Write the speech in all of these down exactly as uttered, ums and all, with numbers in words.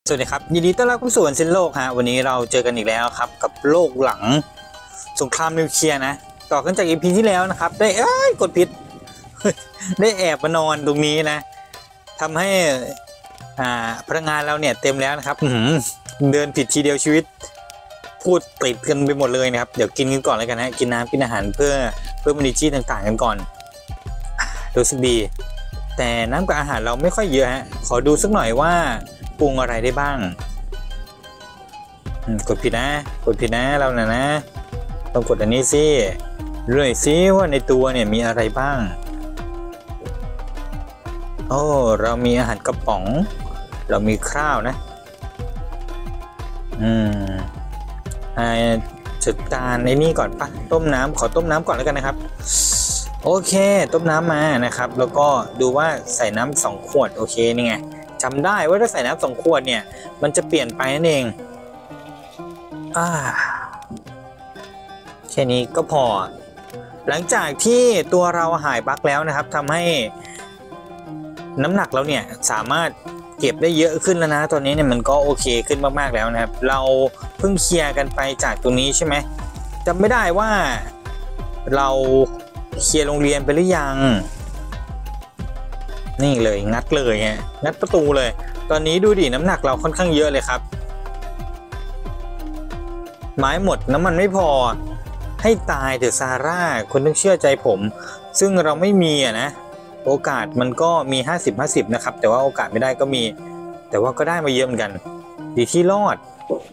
สวัสดีครับยินดีต้อนรับเข้าสู่วันสิ้นโลกฮะวันนี้เราเจอกันอีกแล้วครับกับโลกหลังสงครามนิวเคลียร์นะต่อกันจาก อี พี ที่แล้วนะครับได้เอ้ยกดผิด ได้แอบมานอนตรงนี้นะทำให้อ่าพนักงานเราเนี่ยเต็มแล้วนะครับเดินผิดทีเดียวชีวิตพูดติดกันไปหมดเลยนะครับเดี๋ยวกินกันก่อนเลยกันนะกินน้ำกินอาหารเพื่อเพิ่มอินเนอร์จีต่างๆกันก่อนรู้สึกดีแต่น้ำกับอาหารเราไม่ค่อยเยอะฮะขอดูสักหน่อยว่าปรุงอะไรได้บ้างกดผิดนะกดผิดนะเรานะนะต้องกดอันนี้สิเรื่อยซิว่าในตัวเนี่ยมีอะไรบ้างโอ้เรามีอาหารกระป๋องเรามีข้าวนะอืมอ่าจัดการในนี่ก่อนปะต้มน้ำขอต้มน้ำก่อนแล้วกันนะครับโอเคต้มน้ำมานะครับแล้วก็ดูว่าใส่น้ำสองขวดโอเคนี่ไงจำได้ว่าถ้าใส่น้ำสองขวดเนี่ยมันจะเปลี่ยนไปนั่นเองอ่าแค่นี้ก็พอหลังจากที่ตัวเราหายบั๊กแล้วนะครับทำให้น้ำหนักเราเนี่ยสามารถเก็บได้เยอะขึ้นแล้วนะตอนนี้เนี่ยมันก็โอเคขึ้นมากๆแล้วนะครับเราเพิ่งเคลียร์กันไปจากตรงนี้ใช่ไหมจำไม่ได้ว่าเราเคลียร์โรงเรียนไปหรือยังนี่เลยงัดเลยฮะงัดประตูเลยตอนนี้ดูดิน้ำหนักเราค่อนข้างเยอะเลยครับไม้หมดน้ำมันไม่พอให้ตายเถอะซาร่าคนต้องเชื่อใจผมซึ่งเราไม่มีอะนะโอกาสมันก็มีห้าสิบ ห้าสิบนะครับแต่ว่าโอกาสไม่ได้ก็มีแต่ว่าก็ได้มาเยอะเหมือนกันดีที่รอด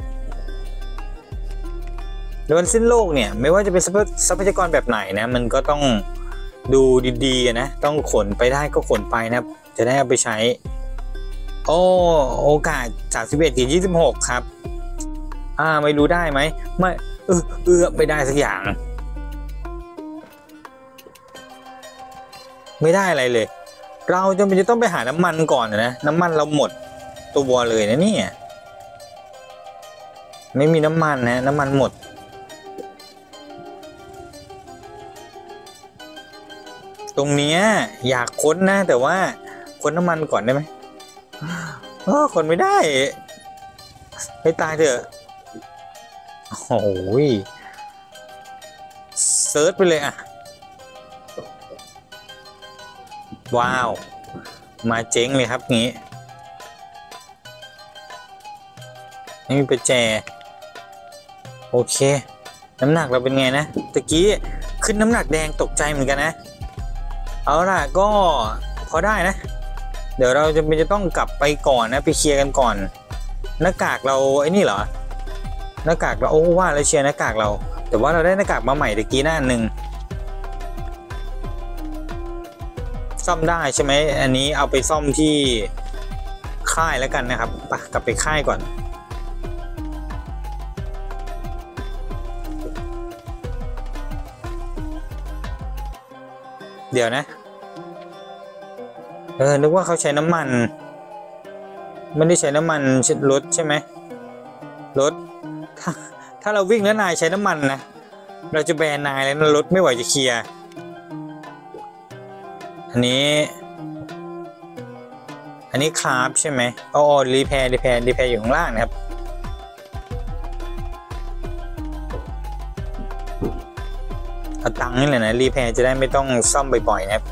ในวันสิ้นโลกเนี่ยไม่ว่าจะเป็นทรัพยากรแบบไหนนะมันก็ต้องดูดีๆนะต้องขนไปได้ก็ขนไปนะครับจะได้เอาไปใช้โอ้โอกาสจากสิบเอ็ดถึงยี่สิบหกครับอ่าไม่รู้ได้ไหมไม่เออเออไม่ได้สักอย่างไม่ได้อะไรเลยเราจำเป็นจะต้องไปหาน้ำมันก่อนนะน้ำมันเราหมดตัวเลยนะเนี่ยไม่มีน้ำมันนะน้ำมันหมดตรงนี้อยากค้นนะแต่ว่าค้นน้ำมันก่อนได้ไหมเออค้นไม่ได้ให้ตายเถอะโอ้ยเซิร์ชไปเลยอะว้าวมาเจ๊งเลยครับงี้นี่มีประแจโอเคน้ำหนักเราเป็นไงนะตะกี้ขึ้นน้ำหนักแดงตกใจเหมือนกันนะเอาล่ะก็พอได้นะเดี๋ยวเราจะเป็นจะต้องกลับไปก่อนนะไปเคลียร์กันก่อนหน้ากากเราไอ้นี่เหรอหน้ากากเราโอ้ว่าแล้วเชียร์หน้ากากเราแต่ว่าเราได้หน้ากากมาใหม่ตะกี้หน้าหนึ่งซ่อมได้ใช่ไหมอันนี้เอาไปซ่อมที่ค่ายแล้วกันนะครับไปกลับไปค่ายก่อนเดี๋ยวนะเออนึกว่าเขาใช้น้ำมันไม่ได้ใช้น้ำมันรถใช่ไหมรถถ้าถ้าเราวิ่งแล้วนายใช้น้ำมันนะเราจะแบนนายแล้วนะรถไม่ไหวจะเคลียร์อันนี้อันนี้คราฟใช่ไหมอ๋อรีแพร์รีแพร์รีแพร์อยู่ข้างล่างนะครับเอาตังค์นี่แหละนะรีแพร์จะได้ไม่ต้องซ่อมบ่อยๆนะครับ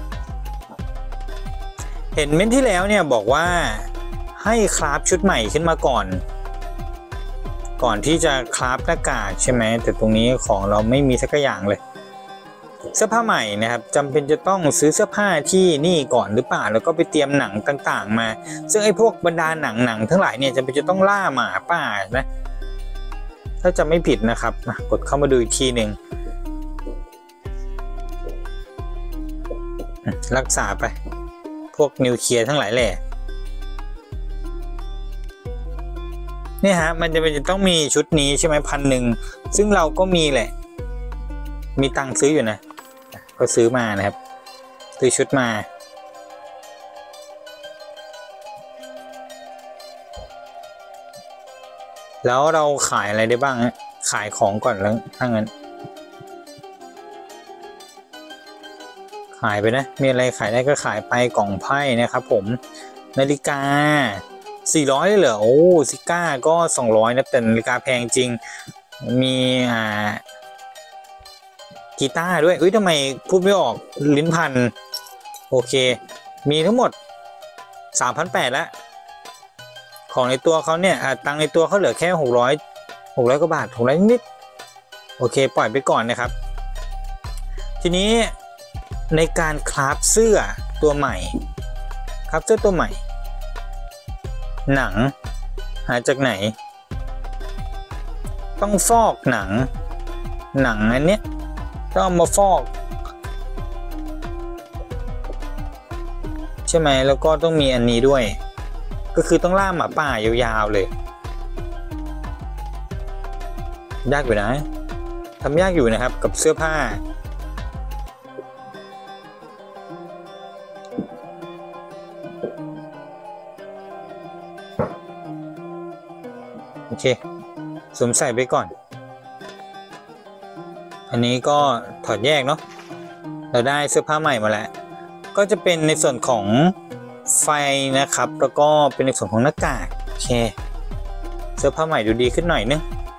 เห็นเม้นที่แล้วเนี่ยบอกว่าให้คราฟชุดใหม่ขึ้นมาก่อนก่อนที่จะคราฟหน้ากากใช่ไหมแต่ตรงนี้ของเราไม่มีสักอย่างเลยเสื้อผ้าใหม่นะครับจำเป็นจะต้องซื้อเสื้อผ้าที่นี่ก่อนหรือเปล่าแล้วก็ไปเตรียมหนังต่างๆมาซึ่งไอ้พวกบรรดาหนังหนังทั้งหลายเนี่ยจำเป็นจะต้องล่าหมาป่านะถ้าจะไม่ผิดนะครับกดเข้ามาดูอีกทีหนึ่งรักษาไปพวกนิวเคลียร์ทั้งหลายแหละนี่ฮะมันจะเป็นจะต้องมีชุดนี้ใช่ไหมพันหนึ่งซึ่งเราก็มีแหละมีตังค์ซื้ออยู่นะก็ซื้อมานะครับซื้อชุดมาแล้วเราขายอะไรได้บ้างฮะขายของก่อนแล้วถ้างั้นขายไปนะมีอะไรขายได้ก็ขายไปกล่องไพ่นะครับผมนาฬิกาสี่ร้อยเลยเหรอโอ้ซิก้าก็สองร้อยนะแต่นาฬิกาแพงจริงมีอ่ากีตาร์ด้วยเอ้ยทำไมพูดไม่ออกลิ้นพันโอเคมีทั้งหมด สามพันแปดร้อย แล้วของในตัวเขาเนี่ยตังในตัวเขาเหลือแค่หกร้อย หกร้อยกว่าบาทหกร้อยนิดโอเคปล่อยไปก่อนนะครับทีนี้ในการคราฟเสื้อตัวใหม่คราฟเสื้อตัวใหม่หนังหาจากไหนต้องฟอกหนังหนังอันเนี้ยต้องมาฟอกใช่ไหมแล้วก็ต้องมีอันนี้ด้วยก็คือต้องล่าหมาป่ายาวๆเลยยากอยู่นะทำยากอยู่นะครับกับเสื้อผ้าโอเคสวมใส่ไปก่อนอันนี้ก็ถอดแยกเนาะเราได้เสื้อผ้าใหม่มาแล้วก็จะเป็นในส่วนของไฟนะครับแล้วก็เป็นในส่วนของหน้ากากโอเคเสื้อผ้าใหม่ดูดีขึ้นหน่อยนึง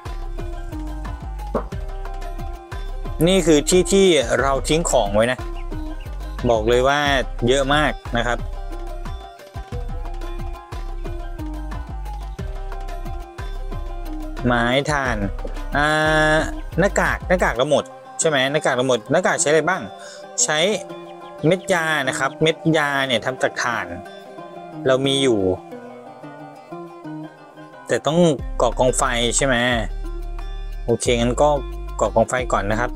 นี่คือที่ที่เราทิ้งของไว้นะบอกเลยว่าเยอะมากนะครับไม้ถ่านอ่าหน้ากากหน้ากากเราหมดใช่ไหมหน้ากากเราหมดหน้ากากใช้อะไรบ้างใช้เม็ดยานะครับเม็ดยาเนี่ยทำจากถ่านเรามีอยู่แต่ต้องก่อกองไฟใช่ไหมโอเคงั้นก็ก่อกองไฟก่อนนะครับ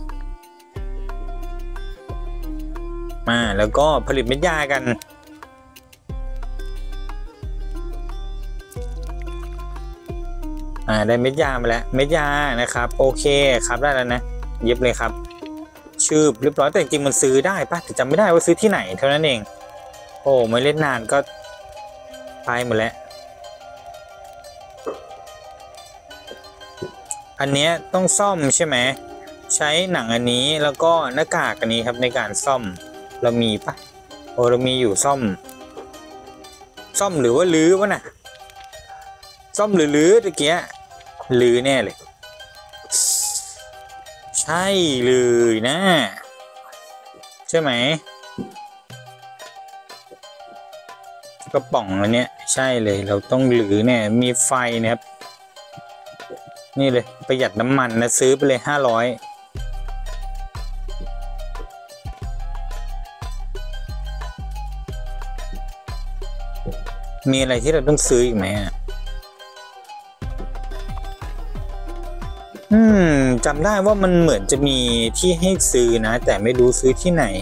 มาแล้วก็ผลิตเม็ดยากันอ่าได้เม็ดยามาแล้วเม็ดยานะครับโอเคครับได้แล้วนะเย็บเลยครับชื่อเรียบร้อยแต่จริงๆมันซื้อได้ปะแต่จำไม่ได้ว่าซื้อที่ไหนเท่านั้นเองโอ้ไม่เล่นนานก็ไปหมดแล้วอันเนี้ยต้องซ่อมใช่ไหมใช้หนังอันนี้แล้วก็หน้ากากอันนี้ครับในการซ่อมเรามีปะโอ้เรามีอยู่ซ่อมซ่อมหรือว่าลื้อวะน่ะซ่อมหรือลื้อตะเกียลื้อแน่เลยใช่เลยนะใช่ไหมกระป๋องอันเนี้ยใช่เลยเราต้องลื้อเนี่ยมีไฟนะครับนี่เลยประหยัดน้ำมันนะซื้อไปเลยห้าร้อยมีอะไรที่เราต้องซื้ออีกไหมอ่ะอืมจำได้ว่ามันเหมือนจะมีที่ให้ซื้อนะแต่ไม่รู้ซื้อที่ไหน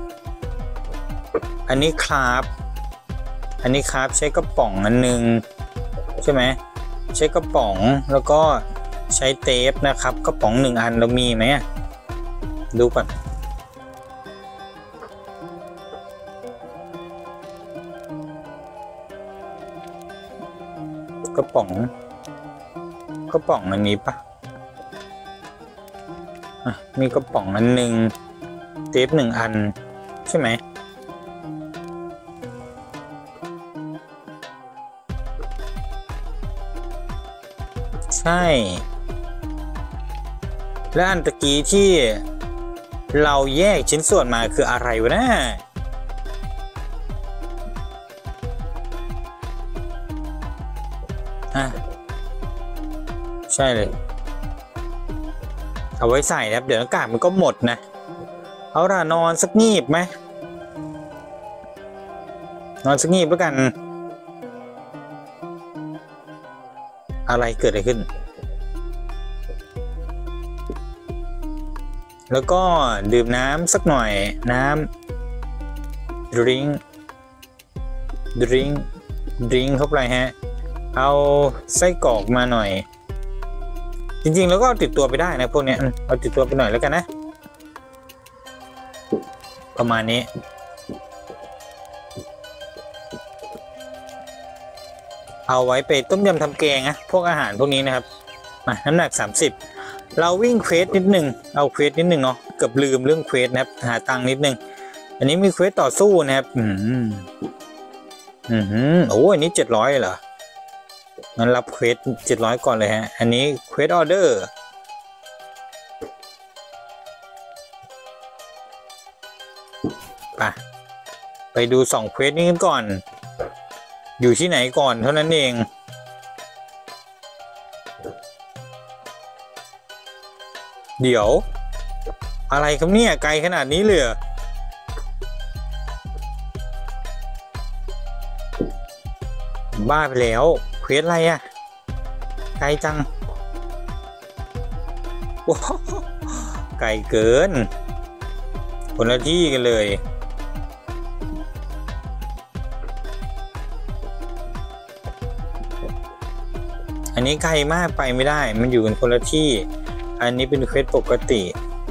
อันนี้ครับอันนี้ครับใช้กระป๋องอันนึงใช่ไหมใช้กระป๋องแล้วก็ใช้เทปนะครับกระป๋องหนึ่งอันเรามีไหมดูก่อนกระป๋องกระป๋องอันนี้ปะมีกระป๋องอันหนึ่งเทปหนึ่งอันใช่ไหมใช่และอันตะกี้ที่เราแยกชิ้นส่วนมาคืออะไรวะนะอ่ะใช่เลยเอาไว้ใส่นะครับเดี๋ยวอากาศมันก็หมดนะเอาล่ะนอนสักงีบไหมนอนสักงีบแล้วกันอะไรเกิดอะไรขึ้นแล้วก็ดื่มน้ำสักหน่อยน้ำดริงดริงดริงเข้าไปฮะเอาไส้กรอกมาหน่อยจริงๆแล้วก็ติดตัวไปได้นะพวกเนี้ยเอาติดตัวไปหน่อยแล้วกันนะประมาณนี้เอาไว้ไปต้มยำทำแกงนะพวกอาหารพวกนี้นะครับมาน้ำหนักสามสิบเราวิ่งเควสนิดนึงเอาเควสนิดนึงเนาะเกือบลืมเรื่องเควสนะครับหาตังค์นิดนึงอันนี้มีเควสต่อสู้นะครับอืมอืมโอ้อันนี้เจ็ดร้อยเหรองั้นรับเควสเจ็ดร้อยก่อนเลยฮะอันนี้เควสออเดอร์ไปไปดูสองเควสนี้กันก่อนอยู่ที่ไหนก่อนเท่านั้นเองเดี๋ยวอะไรครับเนี่ยไกลขนาดนี้เลยบ้าไปแล้วเควสอะไรอะไกลจังว้าวไกลเกินคนละที่กันเลยอันนี้ไกลมากไปไม่ได้มันอยู่กันคนละที่อันนี้เป็นเควสปกติ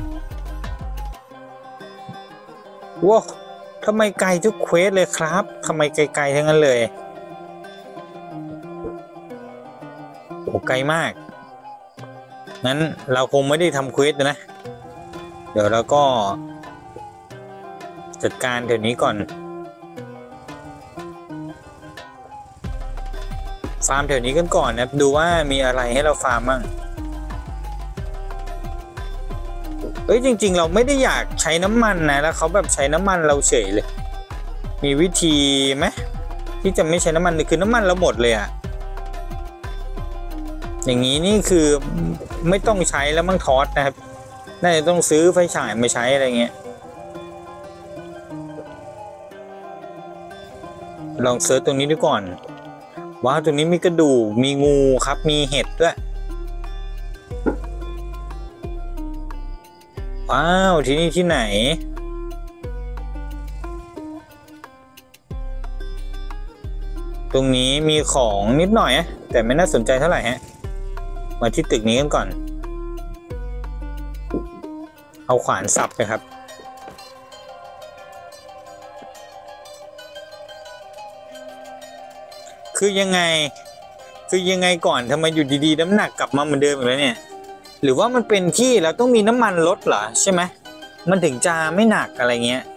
ว้าวทำไมไกลทุกเควสเลยครับทำไมไกลๆทั้งนั้นเลยโอ้ไกลมากงั้นเราคงไม่ได้ทำเควสนะเดี๋ยวเราก็จัดการแถวนี้ก่อนฟาร์มแถวนี้กันก่อนนะดูว่ามีอะไรให้เราฟาร์มบ้างเอ้ยจริงๆเราไม่ได้อยากใช้น้ำมันนะแล้วเขาแบบใช้น้ำมันเราเฉยเลยมีวิธีไหมที่จะไม่ใช้น้ำมันคือน้ำมันเราหมดเลยอะอย่างนี้นี่คือไม่ต้องใช้แล้วมั่งทอสนะครับน่าจะต้องซื้อไฟฉายมาใช้อะไรเงี้ยลองเซิร์ชตรงนี้ดูก่อนว้าวตรงนี้มีกระดูกมีงูครับมีเห็ดด้วยว้าวที่นี่ที่ไหนตรงนี้มีของนิดหน่อยแต่ไม่น่าสนใจเท่าไหร่ฮะมาที่ตึกนี้กันก่อนเอาขวานสับไปครับคือยังไงคือยังไงก่อนทำไมอยู่ดีๆน้ำหนักกลับมาเหมือนเดิมอีกแล้วเนี่ยหรือว่ามันเป็นที่เราต้องมีน้ำมันลดเหรอใช่ไหมมันถึงจะไม่หนักอะไรเงี้ย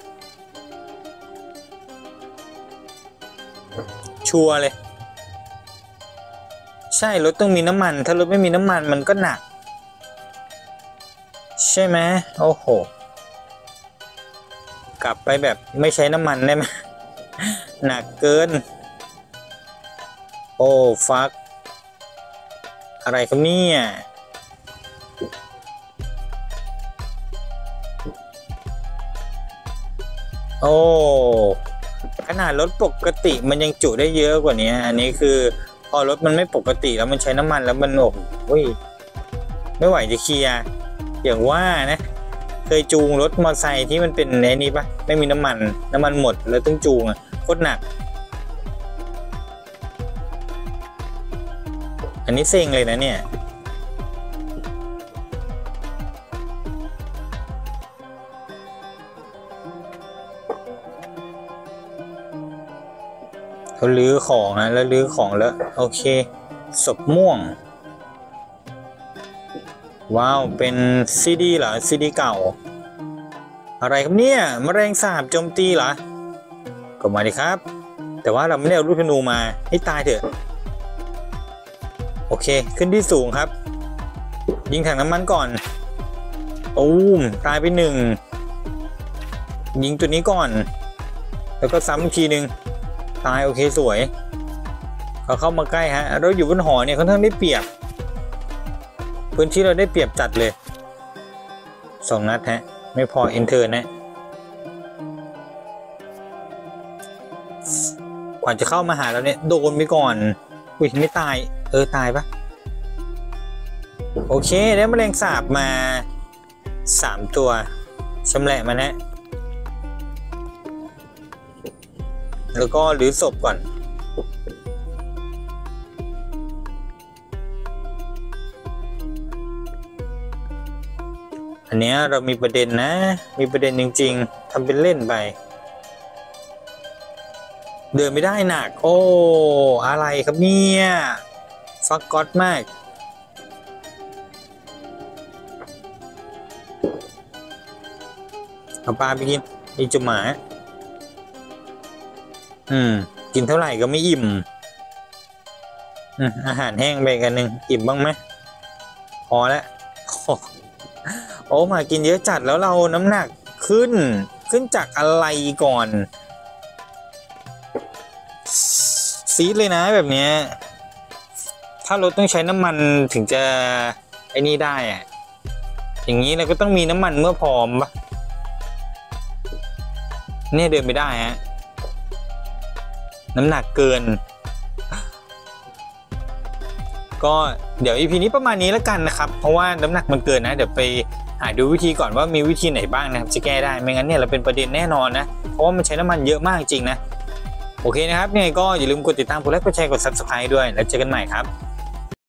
ชัวร์เลยใช่รถต้องมีน้ำมันถ้ารถไม่มีน้ำมันมันก็หนักใช่ไหมโอ้โหกลับไปแบบไม่ใช้น้ำมันได้ไหมหนักเกินโอ้ฟักอะไรครับเนี่ยโอ้ขนาดรถปกติมันยังจุได้เยอะกว่านี้อันนี้คือพอรถมันไม่ปกติแล้วมันใช้น้ำมันแล้วมันโอ้ยไม่ไหวจะเคลียร์อย่างว่านะเคยจูงรถมอเตอร์ไซค์ที่มันเป็นไอ้นี้ปะไม่มีน้ำมันน้ำมันหมดแล้วต้องจูงอ่ะโคตรหนักอันนี้เซ็งเลยนะเนี่ยเขาลื้อของนะแล้วลื้อของแล้วโอเคศพม่วงว้าวเป็นซีดีเหรอซีดีเก่าอะไรครับเนี่ยแมลงสาบโจมตีเหรอก็มาดิครับแต่ว่าเราไม่ได้เอาลูกธนูมาให้ตายเถอะโอเคขึ้นที่สูงครับยิงถังน้ำมันก่อนตูมตายไปหนึ่งยิงตัวนี้ก่อนแล้วก็ซ้ำอีกทีหนึ่งตายโอเคสวยเขาเข้ามาใกล้ฮะเราอยู่บนหอเนี่ยค่อนข้างได้เปรียบพื้นที่เราได้เปรียบจัดเลยสองนัดฮะไม่พอเอนเตอร์นะก่อนจะเข้ามาหาเราเนี่ยโดนไปก่อนอุ้ยไม่ตายเออตายปะโอเคได้แมลงสาบมาสามตัวชำแหละมันนะแล้วก็รื้อศพก่อนอันนี้เรามีประเด็นนะมีประเด็นจริงๆทำเป็นเล่นไปเดินไม่ได้หนักโอ้อะไรครับเนี่ยฟักก๊อตมากเอาปลาไปกินอีจุหมาอืมกินเท่าไหร่ก็ไม่อิ่มอือืมอาหารแห้งไปกันหนึ่งอิ่มบ้างไหมพอแล้วโอ้โอ้มากินเยอะจัดแล้วเราน้ำหนักขึ้นขึ้นจากอะไรก่อนซีดเลยนะแบบเนี้ยถ้ารถต้องใช้น้ำมันถึงจะไอ้นี่ได้อะอย่างนี้เราก็ต้องมีน้ำมันเมื่อพร้อมปะเนี่ยเดินไม่ได้ฮะน้ำหนักเกินก็เดี๋ยว อี พี นี้ประมาณนี้แล้วกันนะครับเพราะว่าน้ำหนักมันเกินนะเดี๋ยวไปหาดูวิธีก่อนว่ามีวิธีไหนบ้างนะครับจะแก้ได้ไม่งั้นเนี่ยเราเป็นประเด็นแน่นอนนะเพราะว่ามันใช้น้ำมันเยอะมากจริงนะโอเคนะครับยังไงก็อย่าลืมกดติดตามกดไลค์กดแชร์กด ซับสไครบ์ ด้วยแล้วเจอกันใหม่ครับ